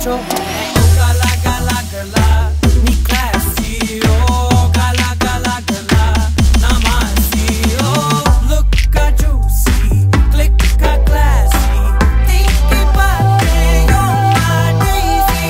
macho. Oh gala gala gala, ni classy. Oh gala gala gala, namasi. Oh look a juicy, click a classy. Think about it, you're my daisy.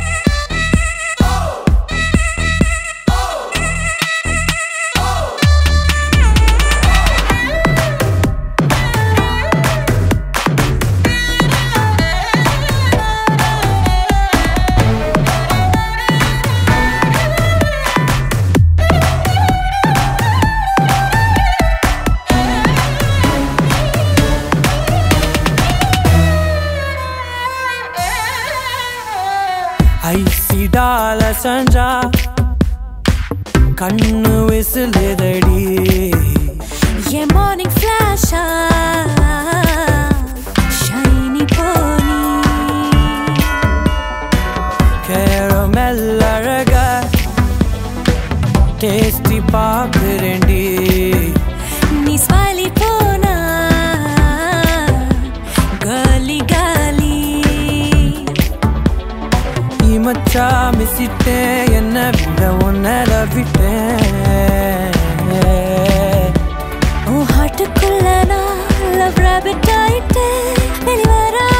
ஐசி டால சஞ்சா கண்ணு விசிலுதடி என் morning ஃபிளாஷா shiny pony caramel அழக tasty பாக்குறேன்டி நீ ஸ்மைலி போனா காலி காலி மச்சா மிசிட்டேன் என்ன விட உன்னல விட்டேன் உன் ஹார்ட்டுக்குள்ள நான் லவ் ராபிட் ஆயிட்டேன் வெளிவரா